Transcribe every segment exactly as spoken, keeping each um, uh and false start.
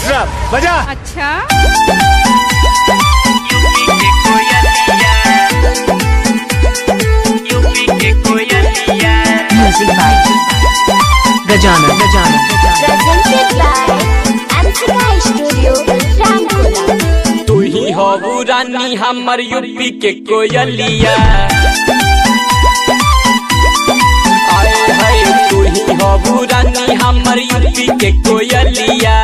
Master बजा। अच्छा music by Gajanan Gajanan presented by Amsika Studio, Ramkola. तू ही हो रानी हमर यूपी के कोयलिया, आए हाय तू ही हो रानी हमर यूपी के कोयलिया।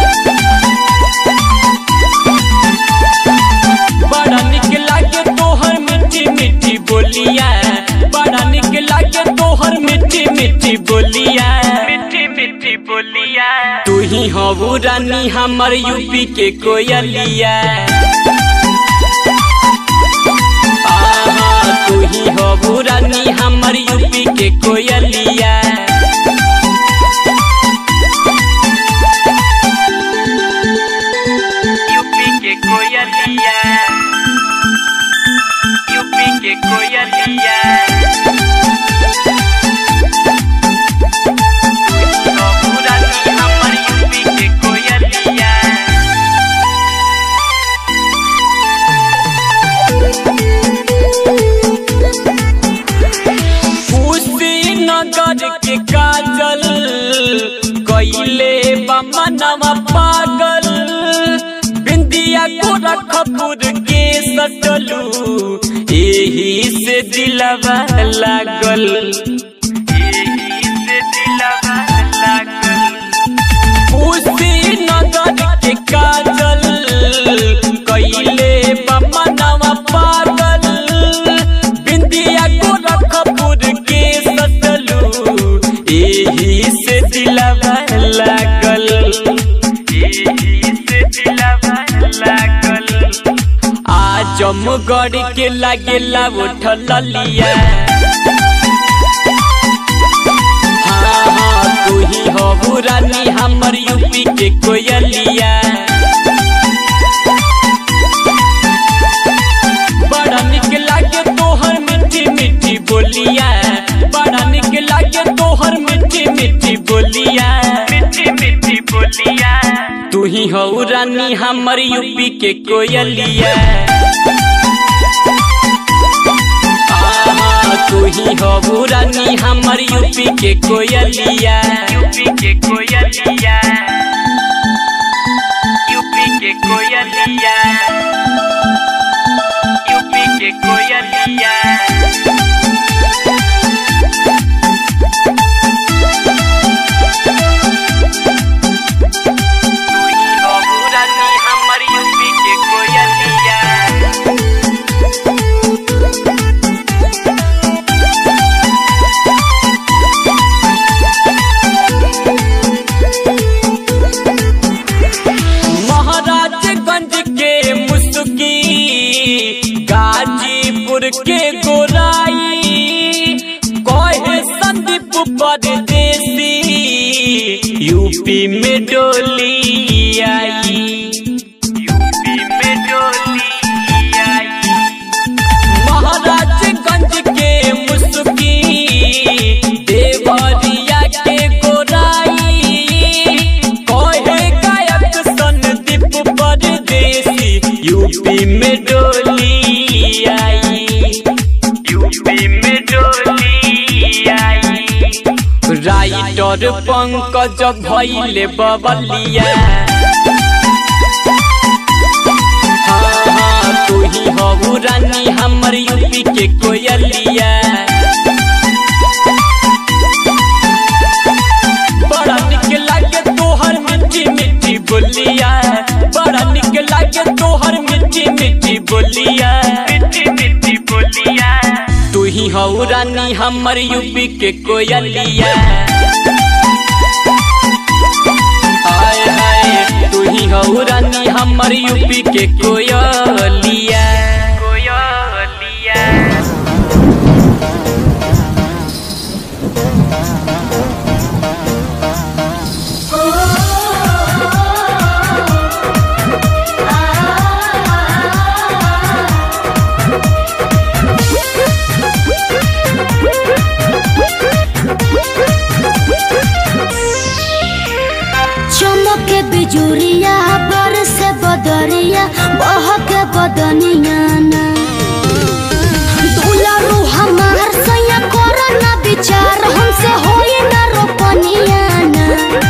बड़ा निक लागे तोहर मीठी मीठी बोलिया, बड़ा निक लागे तोहर मीठी मीठी बोलिया, मीठी मीठी बोलिया। तू ही हो रानी हमर यूपी के कोयलिया, तू ही हो रानी हमर यूपी के कोयलिया। यूपी के कोयलिया, यूपी के कोयलिया। के काजल कइले बमनवा पागल, बिंदिया गोरखपुर के सटलू एही से दिलवा लागल, एही से दिलवा लागल। उसी नगर के काजल कइले बमनवा पागल, बिंदिया गोरखपुर के सटलू एही से दिलवा लागल, एही से दिलवा लागल। आजमगढ़ के लागेला उठल लिया, हाँ हाँ तू ही हो रानी हमर यूपी के कोयलिया। बड़ा निक लागे तोहर मीठी मीठी बोलिया, बड़ा निक लागे तोहर मीठी मीठी बोलिया, मीठी मीठी बोलिया। तू ही हो रानी हमर यूपी के कोयलिया, तू ही हो रानी हमर यूपी के कोयलिया। यूपी के कोयलिया, यूपी के कोयलिया, यूपी के कोयलिया। गाजीपुर के गोराई कहे संदीप परदेसी, यूपी में डोली आई, यूपी में डोली आई। महाराजगंज के मुस्की देवरिया के गोराई कहे गायक संदीप परदेसी, यूपी में डोली आई, यूपी में डोली आई। राइटर पंकज भइले बबलिया, हाँ हाँ तू ही हो रानी हमर यूपी के कोयलिया। बड़ा निक लागे तोहर मीठी मीठी बोलिया, बड़ा निक लागे तोहर मीठी मीठी बोलिया, मीठी मीठी बोलिया। तू ही हो रानी हमर यूपी के कोयलिया, हाय हाय तू ही हो रानी हमर यूपी के कोयलिया, कोयलिया। चमके बिजुरिया बयरिया बहके बदनिया ना दुलारू हमार सैया करो ना विचार हमसे होई ना रोपनिया ना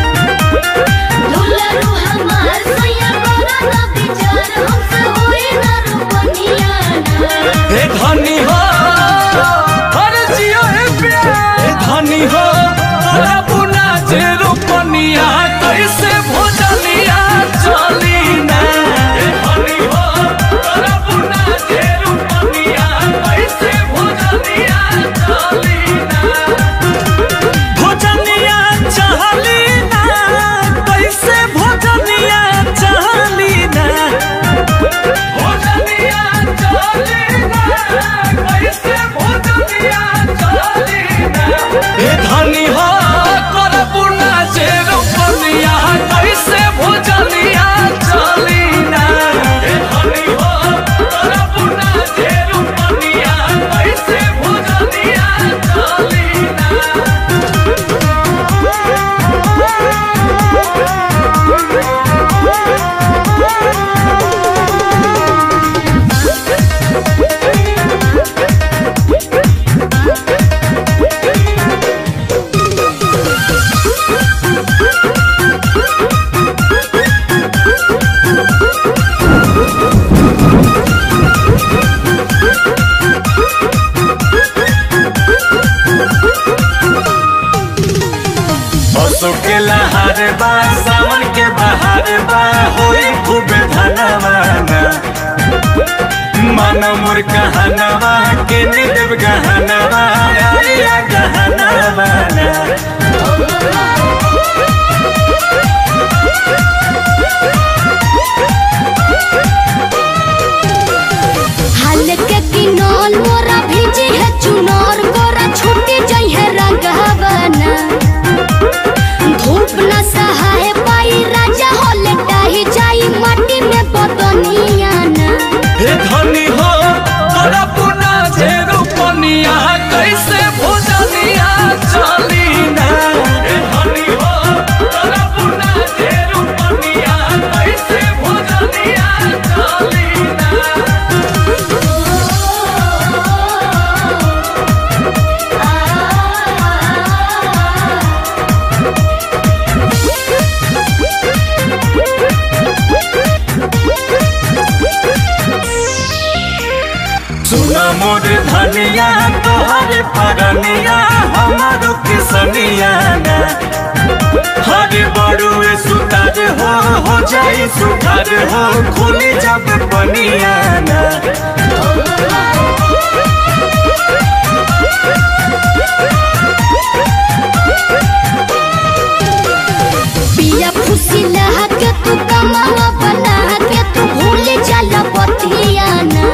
दुलारू हमार सैया करो ना विचार हमसे होई ना रोपनिया ना हे धनी हो हर जियो हे प्यार हे धनी हो तोरा पुना जे रोपनिया कैसे भोजनिया चली ना हे धनी हो तोरा पुना जे रोपनिया कैसे भोजनिया चली ना भोजनिया चली ना कैसे भोजनिया चली ना भोजनिया चली ना कैसे भोजनिया चली ना हे धनी हो तोरा पुना जे रोपनिया कैसे भोजनिया चली ना हे धनी हो तोरा पुना जे रोपनिया कैसे भोजनिया चली ना बसो के लहार बा सावन के बहार बा होई खूब धनवाना मन मोर कहनवा के निदेव गहनवा आया गहनवाना हाल के किनोल मोरा भेजी है चुनौर गोरा छूटी जाई है रंगवना धूप न सहाय पाई राजा होले डाही जाई माटी में बदनिया ना हे धनी हो तोरा पुना जे रोपनिया कैसे भोजनिया चली ना हे धनी हो तोरा पुना जे रोपनिया कैसे भोजनिया चली ना सुना मोर धनिया तोहरे परनिया हमारो किसनिया ना हरे बड़ुए सुतार हो हो जाई सुधार हो खुली जब बनिया ना पिया खुशी लहा के तू कमावा बना के तू भूल जाला बतिया ना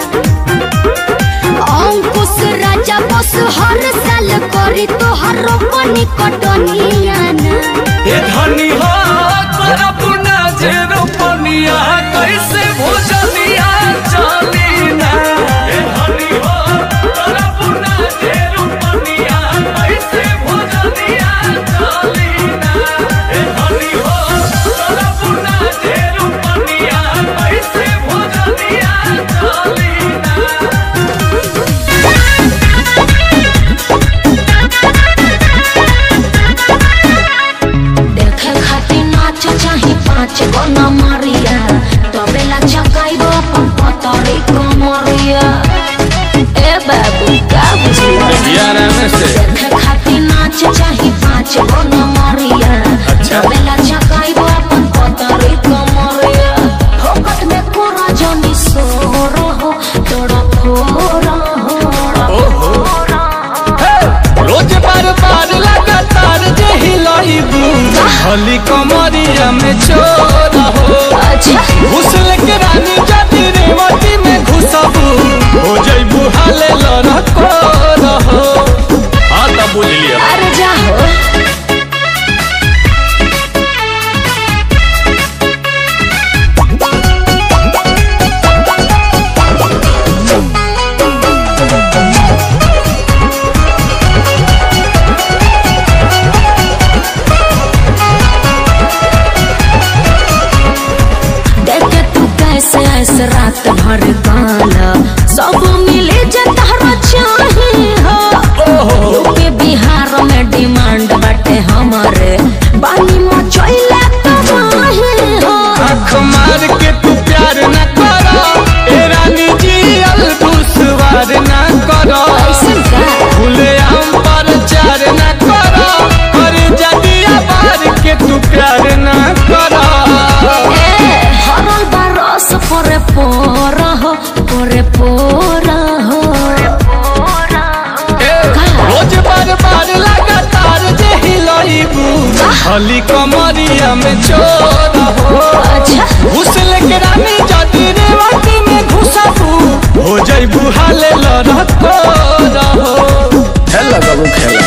अंकुश राजा बस हर साल करी तो हर रोपनी कटनिया ना हे धनी हो तोरा पुना जे रोपनिया कैसे भोजनिया चली ना हे धनी हो तोरा पुना जे रोपनिया कैसे भोजनिया चली ना हे धनी हो तोरा पुना जे रोपनिया कैसे भोजनिया चली ना देखे खातिर नाच चाही पाँच गो नमरिया तबेला चकाइबो अपन पतरी कमरिया ए बाबू का बुझिया देखे खातिर नाच चाही पाँच गो नमरिया तबेला चकाइबो अपन पतरी कमरिया फोकट में कोरा जनी सोरो हो तोड़ा फोरा हो रोज बार बार लगातार जे हिलाइबू हली कमरिया में चोरा हो घुसल के रानी जाती रेवती में घुसबू हो जइबू हाले लड़को रहो हाँ तब बुझ लिया अरे जा हो ऐसे ऐसे रात भर गाना सब मिले जे तहरा चाहे हो। यूपी बिहार में डिमांड बाटे हमारे बानी मचैला तबाही हो। आँख मार के तू प्यार न करो ए रानी जी अलगुसवार न करो। खुले आम पर चार न करो और जदिया बार के तू प्यार न करो। हरल बारस परे पोरा हो परे पोरा हो। रोज बार बार लगातार जे हिलाइबू हली कमरिया में चोर हो। घुसल के रानी जदी रेवती में घुसबू हो जइबू हाले लड़को रहो। खेला बाबू खेला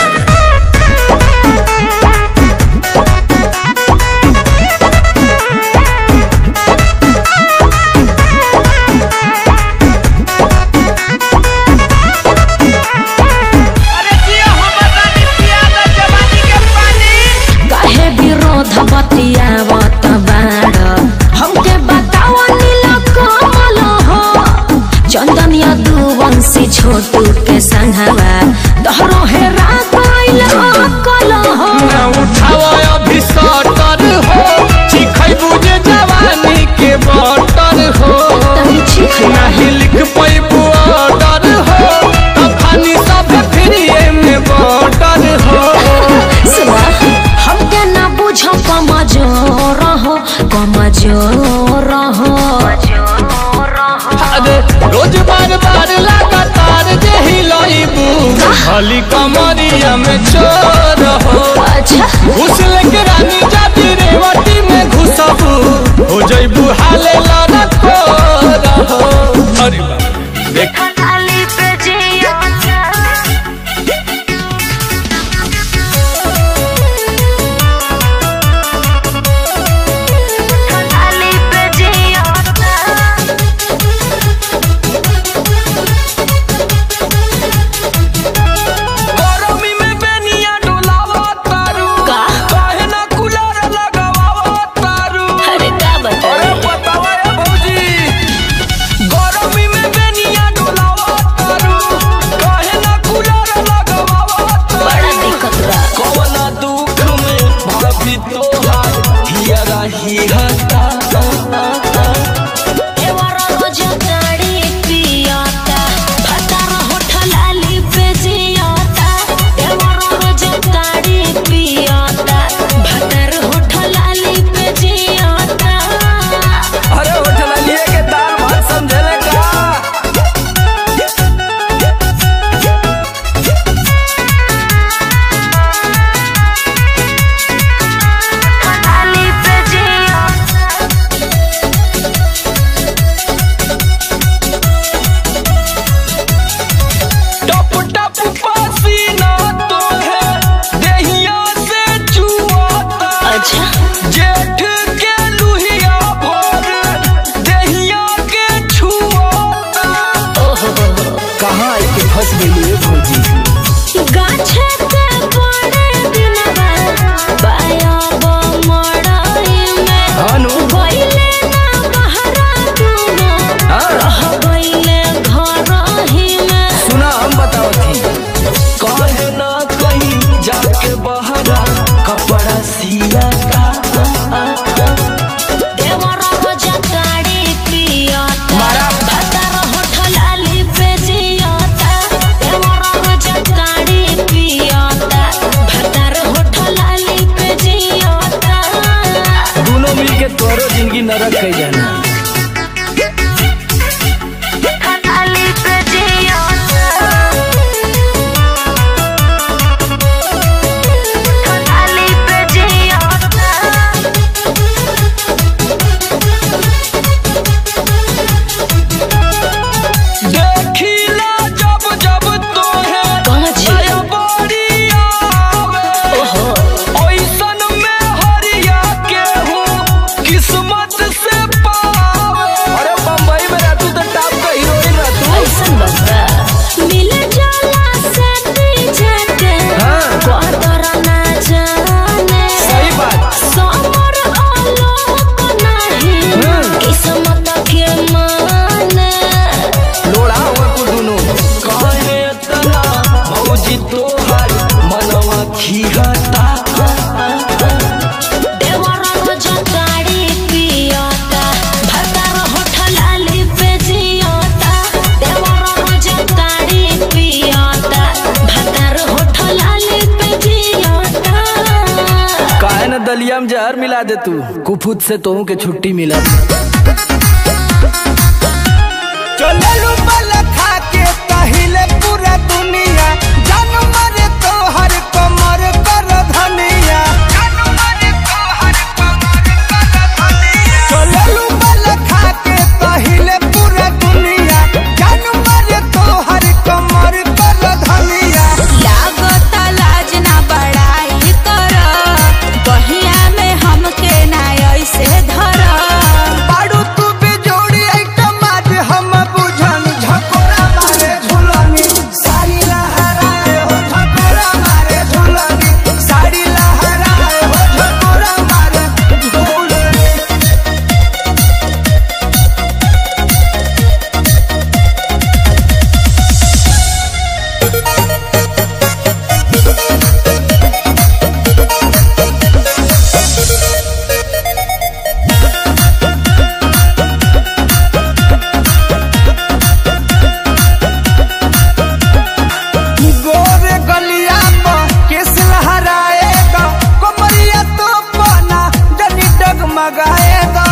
बतियावत बाड़ हमके बतावा नीला कमल हो। चंदन यदुवंशी छोटू के संघवा तोहरो हेरा गइल अकल हो। ना उठावा अभी सटर हो चिखैबू जे जवानी के बटर हो। नहीं लिख पैबू ऑर्डर हो तब खानी सब फ्रीए में बटर हो। हमके ना बुझो कमजोर हो कमजोर हो। अरे रोज बार बार लगातार जे हिलाइबू हली कमरिया में चोर हो। घुसल के रानी जाति रेवती में घुसबू हो जइबू हाले लड़को रहो। अरे बाप देख मिला दे तू कुफुत से तो के छुट्टी मिला चले लू बल खा के कहिले पूरा दुनिया जान मारे तो हर कमर कर धनिया चले लू बल खा के कहिले पूरा दुनिया जान मारे तो हर कमर कर धनिया लागता लाज ना बड़ाई कर बहिया में हमके ना ऐसे धर बाड़ू तू बेजोड़ी आइटम आज हम बुझन झकोरा मारे झुलनी साड़ी लहराए हो झकोरा मारे झुलनी साड़ी लहराए हो झकोरा मारे झुलनी गोरे गलिया पर केस लहराएगा कमरिया तो पाना जनी डगमगाएगा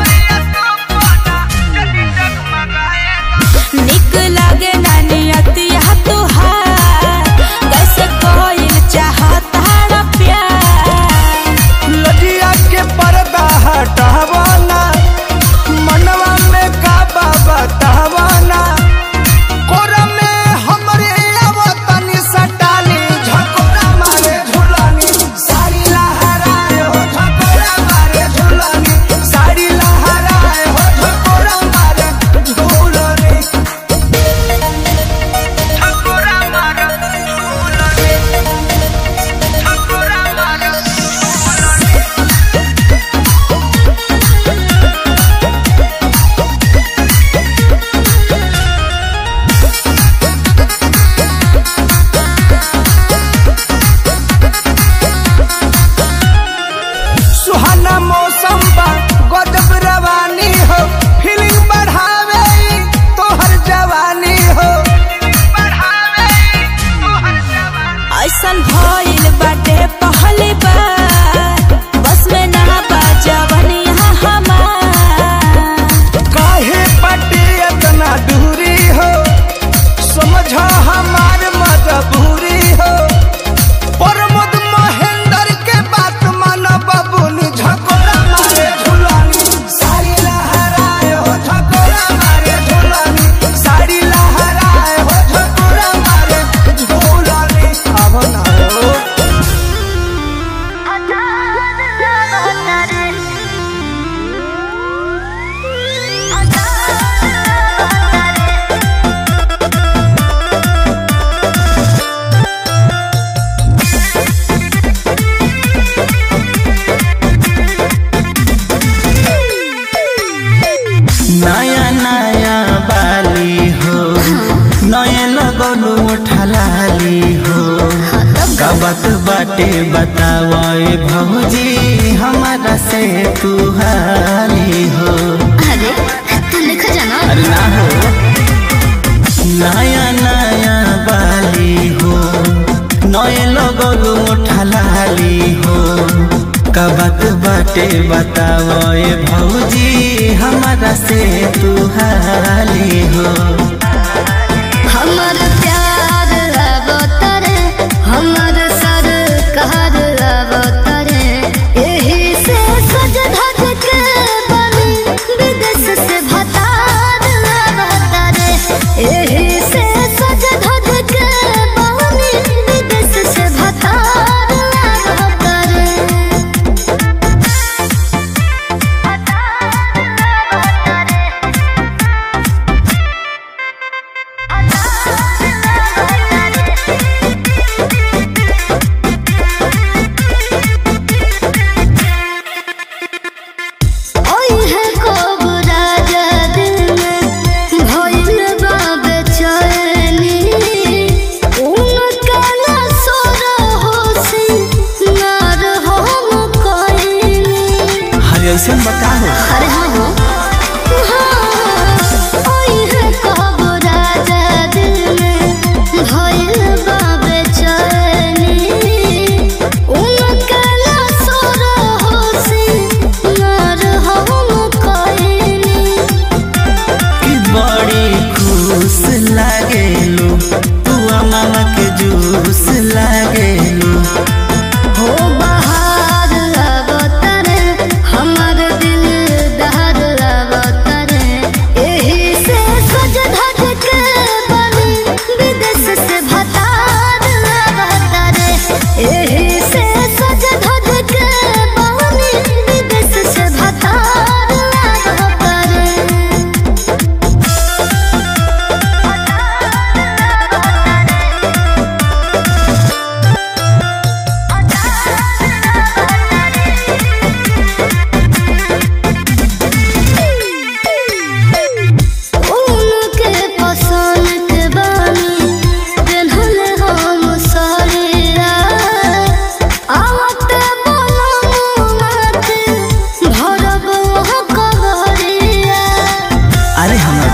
निक लागे ना नियतिया तुहार कैसे कोइल चाहता रा प्यार लजिया के पर्दा हटावाना मनवा में काबा बतावाना कोरा में हमरे आवतनी सटानी झकोरा मारे झुलानी साड़ी लहराए हो झकोरा मारे झुलानी साड़ी लहराए हो झकोरा मारे झुलानी झकोरा मारे झुलानी झकोरा मारे सुहाना मौसम बा गजब रवानी हो फीलिंग बढ़ावे तो हर जवानी हो ऐसन भइल बाटे पहली बार बस में ना बाजवनिया हमार काहे पटी इतना दूरी हो समझो हमार मजबूरी हो प्रमोद महेंद्र के बात मानो बबुन झकोरा मारे झुलानी साड़ी लहराए हो झकोरा मारे झुलानी साड़ी लहराए हो झकोरा मारे झुलानी अब ना हो नया नया बाली हो नए लगलू ठलाली हो कबक बाटे बतावे भौजी हमारा से तू हाली हो अरे तू लिखा जाना अरे ना हो नया नया बाली हो नए लगलू ठलाली हो कबक बाटे बतावे भौजी हमारा से तू हाली हो हमर प्यार अवतरे हमर सर कहर अवतरे एही से सज धज के बनी विदेश से भतार अवतरे एही से सज धज के बनी विदेश से भतार अवतरे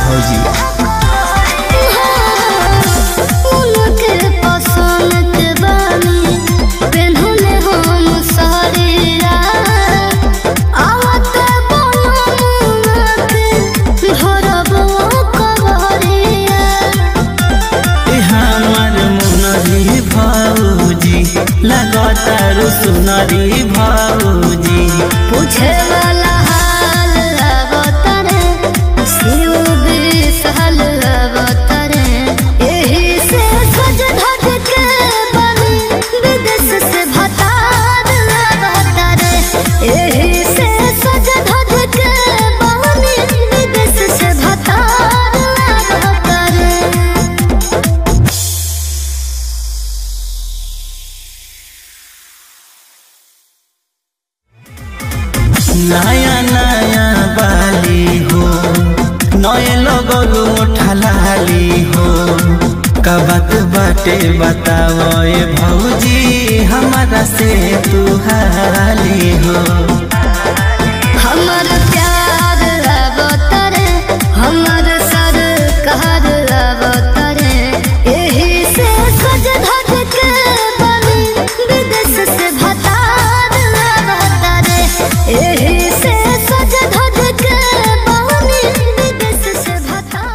भौजी। उनके पसंद के बानी पेन्हले हम साड़िया आवत बनमुना के धरब कवरिया। ए हमार मुनरी भौजी लगातार सुनरी भौजी। पूछे वाला हाल अवतरे शिव विशाल अवतरे एही से सज धज के बनी विदेश से भतार अवतरे एही से सज धज के बनी विदेश से भतार अवतरे। नया नया बाली हो नए लगलू ठलाली हो का बात बाटे बताओ ए भौजी हमारा से तू हाली हो। हमर प्यार अवतरे हमर सरकार अवतरे एही से सज धज के बनी विदेश से भतार अवतरे एही से सज धज के बनी विदेश से भतार।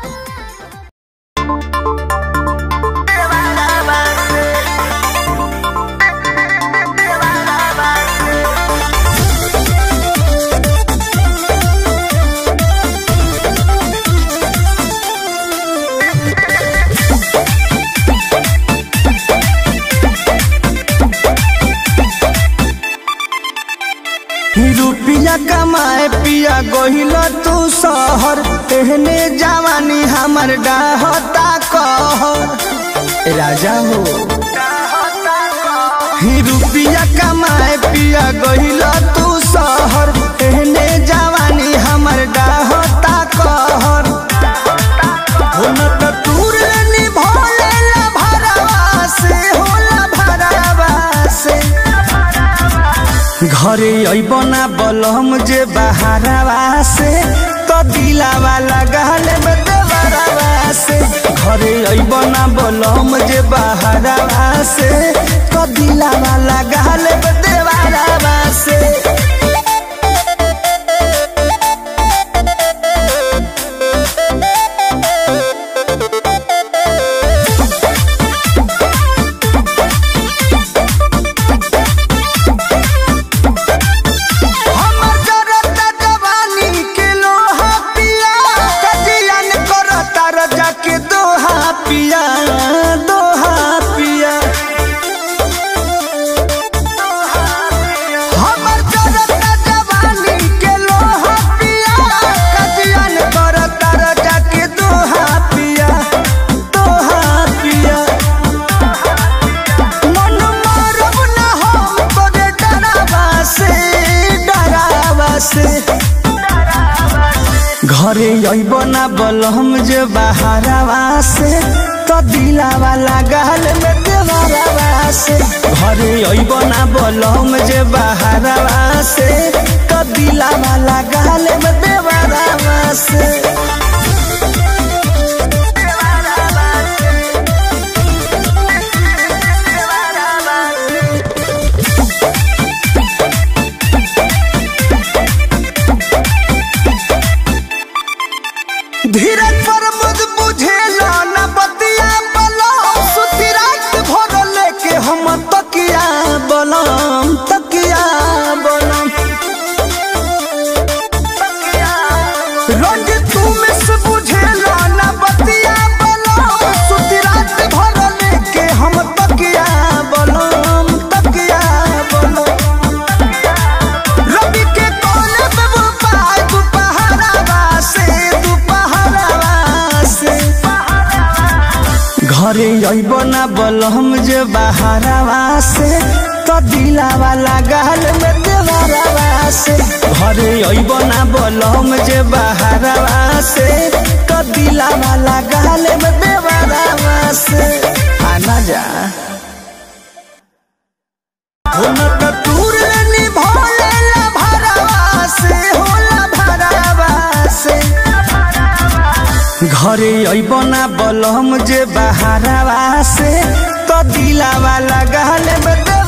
रुपिया कमाए पिया गोहिल तू शहर एहने जवानी हमर डाहता कहर राजा हो। ही रुपिया कमाए पिया गोहिल तू शहर एहने जवानी हमर डाहता कहर। हो न त तूर निभोले ला भरवा से होला भरवा से घरे अइबना बलम जे बहारवा से तो दिलावा लगाल में देवरवा से। घरे अइबना बलम जे बहारवा से तो दिलावा लगाल में देवरवा से। घरे अइबना बलम जे बहारवा से तो दिलावा लगाल में देवरवा से। घरे अइबना बलम जे बहारवा से तो दिलावा लगाल में देवरवा से। धीरज पर मुझ बुझेला न बतिया बलम सुती रात भर लेके हम तकिया बलम तकिया बलम। रोज तू में से बुझेला न बतिया बलम सुती रात भर लेके हम तकिया बलम तकिया बलम। रवि के कोने पे वो पाय दुपहरावा से घरे अइबना बलम जे बहारवा से तो दिलावा लगाल में देवरवा से। घरे अइबना बलम जे बहारवा से तो दिलावा लगाल में देवरवा से। आना जा हो न त तूर निभोले ला भरवा से होला भरवा से। घरे अइबना बलम जे बहारावा से तो दिलावा लगा ले